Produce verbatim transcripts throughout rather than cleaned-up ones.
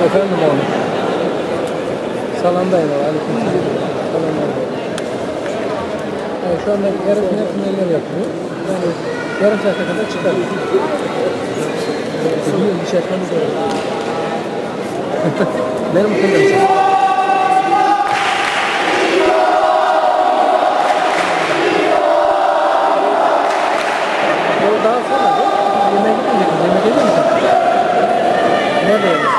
Efendim oğlum. Salondayım o. Aleyküm selam. Salondayım. Yani şu anda yarım final finaller yapıyor. Yani yarım saate kadar çıkar. Biliyor bir şey yapmamız lazım. Benim kıldım. O daha sonra da yemeğe gitmeyecek miyiz? Yemek ediyor musun? Nerede yemek?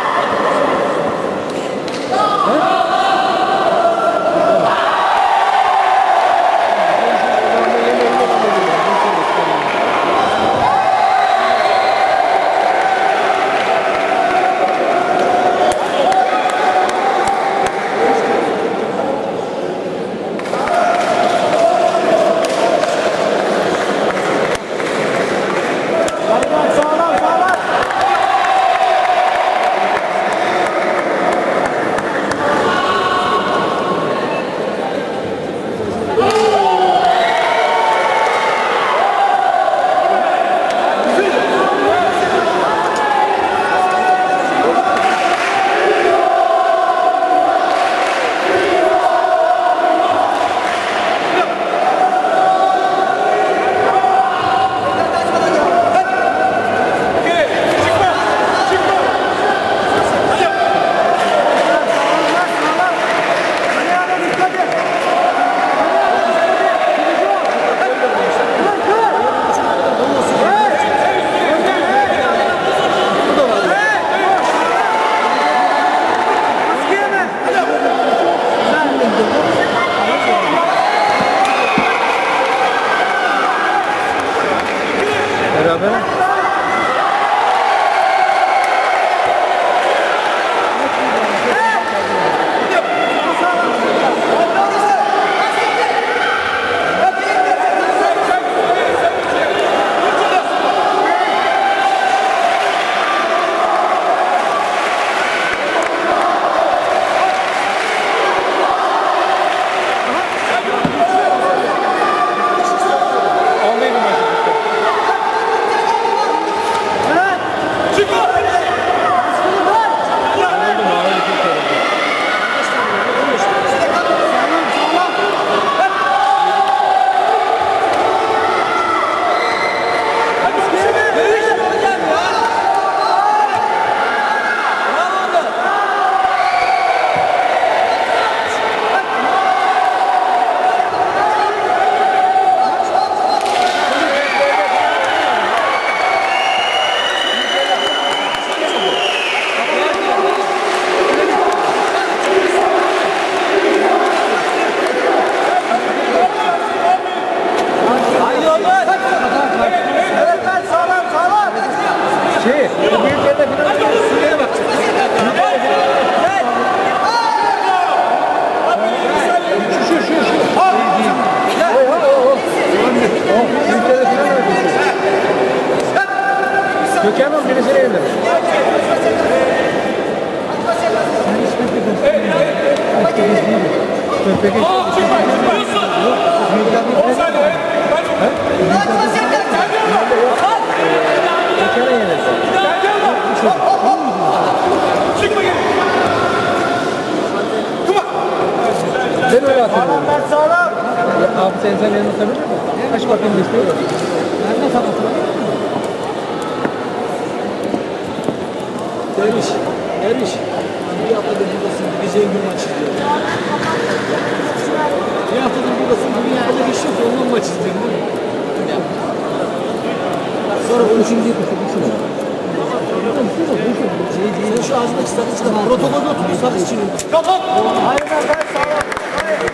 Beraber. Gökhan'ın birisine indir. Peki. Ben öyle hatırlıyorum. Abi sen sen yanına tutabilir misin? Aç bakayım listeyi. Ben de sana tutabilir miyim? Derviş, Derviş. Bir haftadır buradasın, gideceğin gün maç izliyor. Bir haftadır buradasın, bugün haftada geçiyor ki ondan maç izliyorsun değil mi? Sonra üçüncüyü kuşu Sen şu ağzındaki sakız çıkar. Protokolde oturuyor, sakız için. Kapat! Hayır, hayır, sağ ol. Hayır.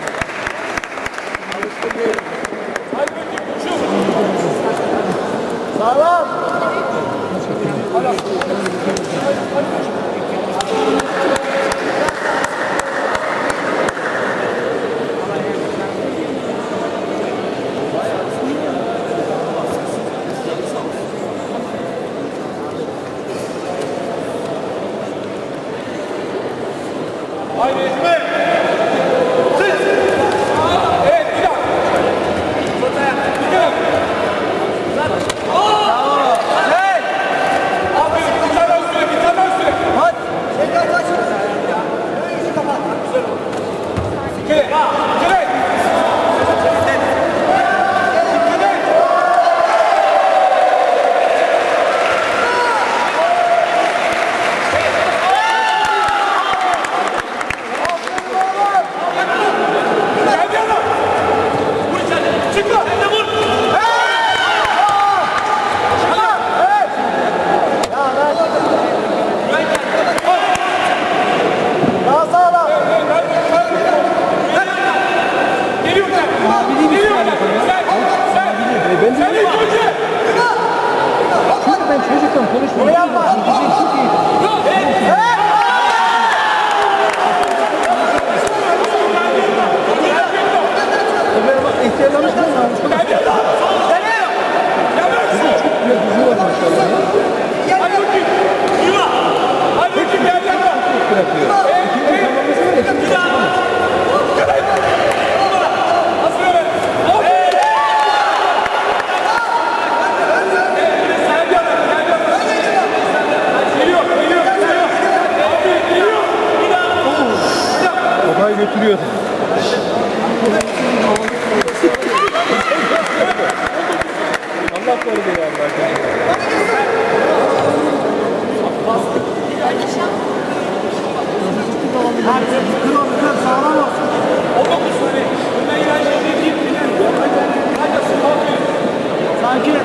Sağlam! Haydi İsmet! Siz! Evet, bir daha! Bir daha! Bravo! Hey! Aferin, bir tane üstüne, bir tane üstüne! Hadi! Çocuktan konuşmayın. Yapma. Diyeceksin ki ihtiyarlamış mı? Çok güzel gücü var maşallah. Hadi bakayım. Hadi bakayım gel gel. Bırakıyor. İkinci tamamlaması var ya. ikinci tamamlaması. Kafayı götürüyor. Allah korudu ya Sakin.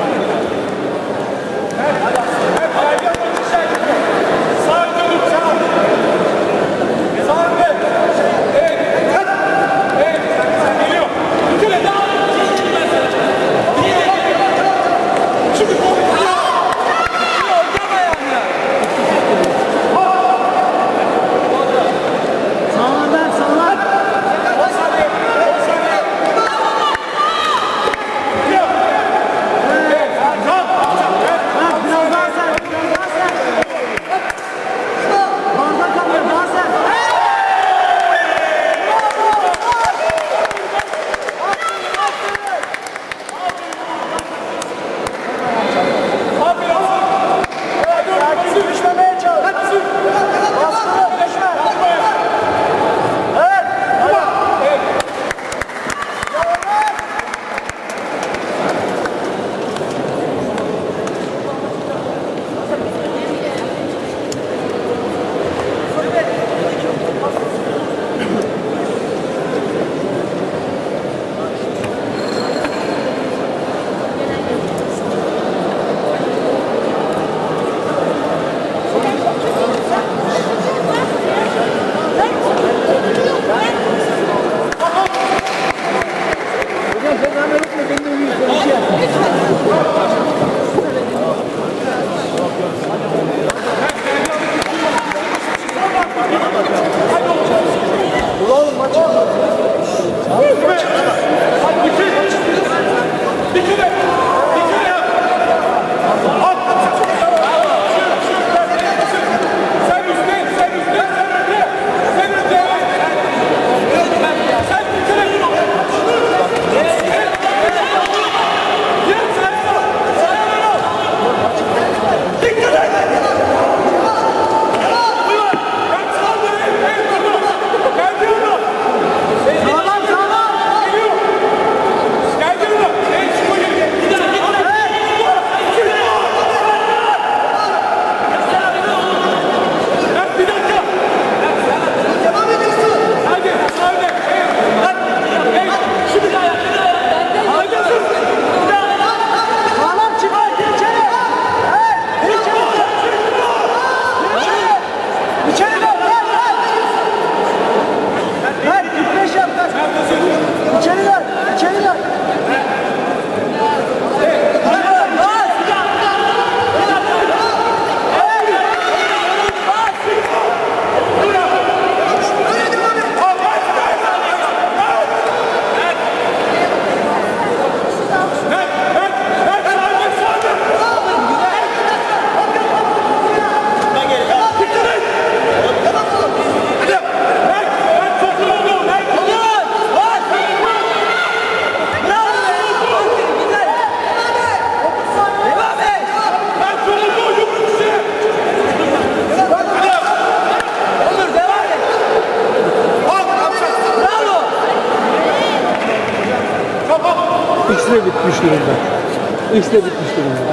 İkisi de bitmiş durumda. İkisi de bitmiş durumda.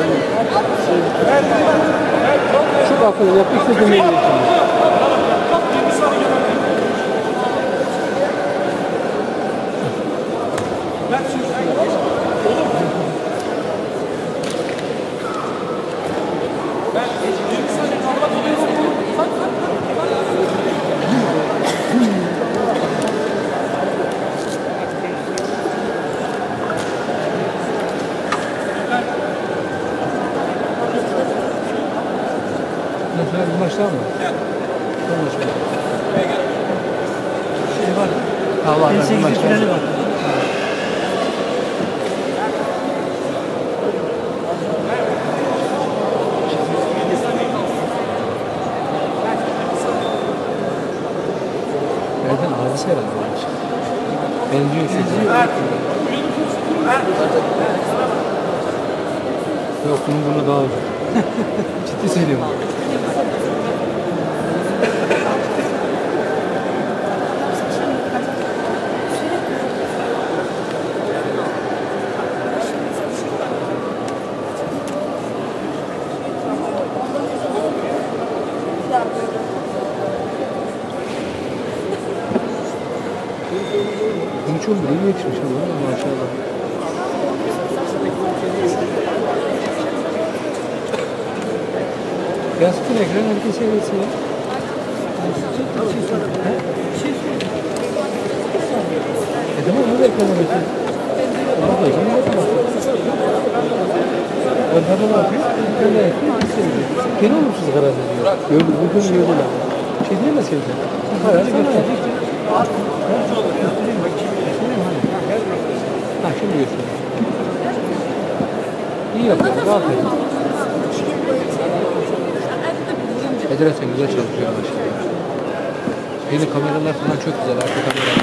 Çok akıllı yap, ikisi de dinleyin. Bir maç daha mı? Bir maç mı? Şey var. Ha var. Bir maç daha. Finali var. Nereden hadise herhalde bu maç. Benziyor şu. Yok bunun bunu daha uzun. Ciddi söylüyorum. Bunu çok iyi yetişmiş ama maşallah. Yansıtın ekran herkes seyretsin ya. E tamam onu da ekrana bakayım. Onu da ekrana bakayım. O tabi ne yapıyor? Ekrana yapıyor, biz seyrediyor. Gene olumsuz karar veriyor. Gördüm, bugün gördüler. Bir şey diyemez ki. Karar sana. Ha şimdi göstereyim. İyi yapıyor, aferin. Federasyon güzel çalışıyor başlıyor. Yeni kameralar falan çok güzel, arka kameralar.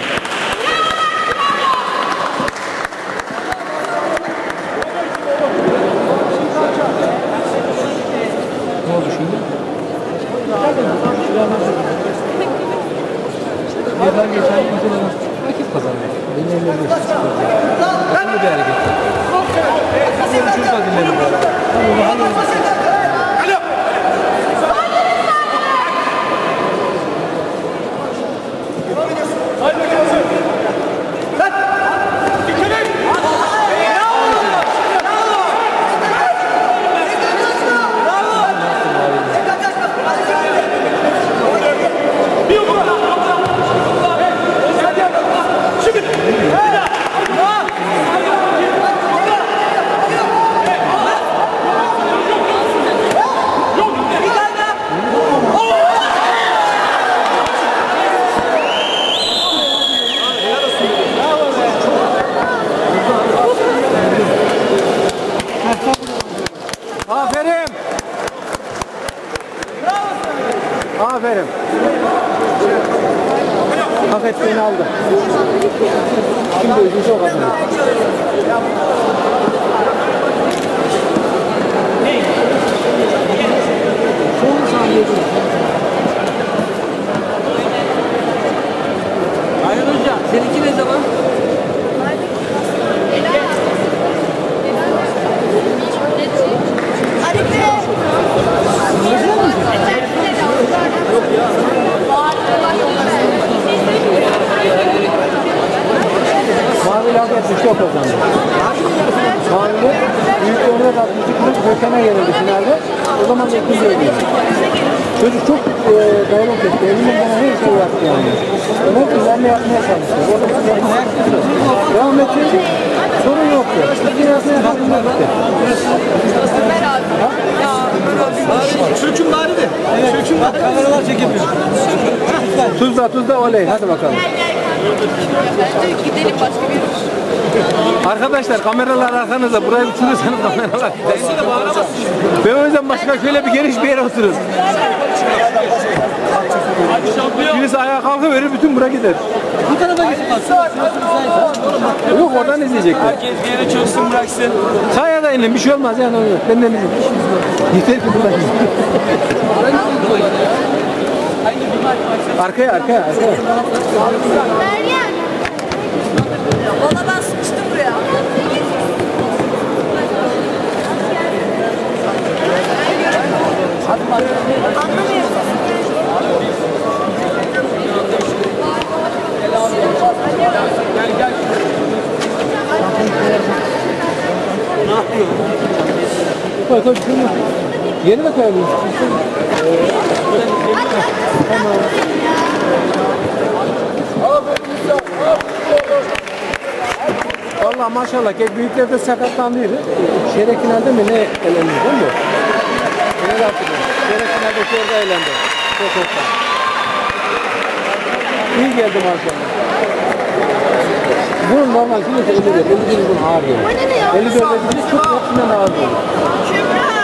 Ne oldu şimdi? Yerden geçen mesela rakip kazandı. Benim elimde geçti. Nasıl bir hareket? Konuşuruz da dinledim. Tamam, bakalım. Aferin. Aferin. Hak ettiğini aldı. Şimdi ödülse o kazanır. Son saniye değil. Ayhan Hoca, seninki ne zaman? Mavi hak etmişti o kazandı. Mavi büyük örnek atmıştı. Kırık Gökhan'a gelirdi finalde. O zaman da ikinci ödüydü. Çocuk çok e, dayanık etti. Elinden bana her şeyi yaptı yani. Ömer ilerine yapmaya çalıştı. Orada bir yapmaya yaptı. Devam edecek. Sorun yoktu. İkinci yapmaya yaptığında bitti. Çöküm bari de. Çöküm bari. Kameralar çekiyor. Tuzla tuzla oley. Hadi bakalım. Bence gidelim başka bir yere. Arkadaşlar kameralar arkanızda. Burayı bitiriyorsanız kameralar. Ben o yüzden başka şöyle bir geniş bir yere oturun. Birisi ayağa kalkıverir, bütün bura gider. Bu tarafa geçip bak. Yok oradan izleyecekler. Herkes bir yere çözsün bıraksın. Kaya da inin bir şey olmaz yani. Benden izin. Yeter ki buradan izin. Arkaya arkaya arkaya. Meryem. Valla ben sıkıştım buraya. Anlamıyorum. Koy koy şunu. Yeni de koyalım. Tamam. Vallahi maşallah ki büyükler de sakatlandıydı. Çeyrek finalde mi ne elendi değil mi? Ne yaptı? Çeyrek finaldeki orada eğlendi. Çok hoşlan. İyi geldi maşallah. Bunun normal kilosu elli dört. elli bir bunun ağır gelir. elli dört elli çok hepsinden ağır gelir. Kübra.